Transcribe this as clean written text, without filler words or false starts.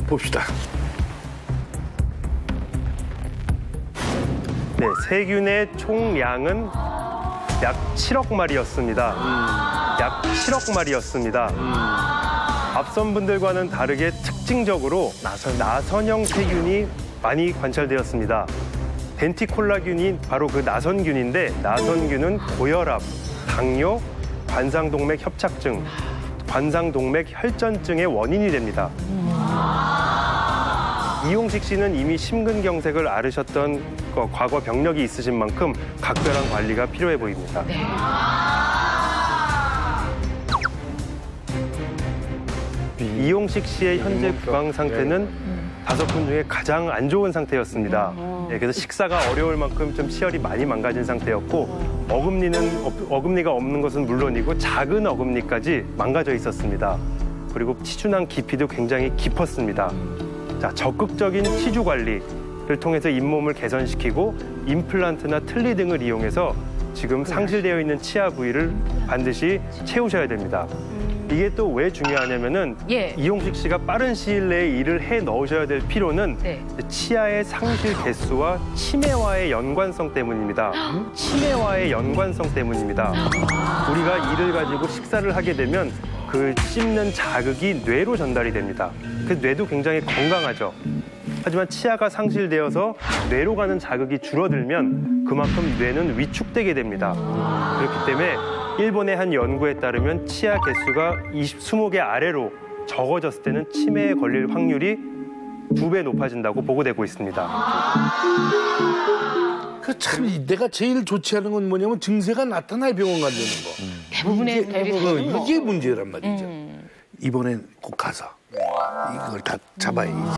봅시다. 네, 세균의 총량은 약 7억 마리였습니다. 약 7억 마리였습니다. 앞선 분들과는 다르게 특징적으로 나선형 세균이 많이 관찰되었습니다. 덴티콜라균이 바로 그 나선균인데 나선균은 고혈압, 당뇨, 관상동맥 협착증, 관상동맥 혈전증의 원인이 됩니다. 이용식 씨는 이미 심근경색을 앓으셨던 과거 병력이 있으신 만큼 각별한 관리가 필요해 보입니다. 네. 이용식 씨의 현재 구강 상태는 5분 중에 가장 안 좋은 상태였습니다. 네, 그래서 식사가 어려울 만큼 좀 치열이 많이 망가진 상태였고 어금니가 없는 것은 물론이고 작은 어금니까지 망가져 있었습니다. 그리고 치주낭 깊이도 굉장히 깊었습니다. 자, 적극적인 치주 관리를 통해서 잇몸을 개선시키고 임플란트나 틀니 등을 이용해서 지금 상실되어 있는 치아 부위를 반드시 채우셔야 됩니다. 이게 또 왜 중요하냐면은 이용식 씨가 빠른 시일 내에 일을 해 넣으셔야 될 필요는 치아의 상실 개수와 치매와의 연관성 때문입니다. 치매와의 연관성 때문입니다. 우리가 이를 가지고 식사를 하게 되면 그 씹는 자극이 뇌로 전달이 됩니다. 그래서 뇌도 굉장히 건강하죠. 하지만 치아가 상실되어서 뇌로 가는 자극이 줄어들면 그만큼 뇌는 위축되게 됩니다. 그렇기 때문에 일본의 한 연구에 따르면 치아 개수가 20개 아래로 적어졌을 때는 치매에 걸릴 확률이 2배 높아진다고 보고되고 있습니다. 그 참 내가 제일 좋지 않은 건 뭐냐면 증세가 나타나야 병원 간다는 거. 대부분의 분들이 이게 문제란 말이죠. 이번엔 꼭 가서 이걸 다 잡아야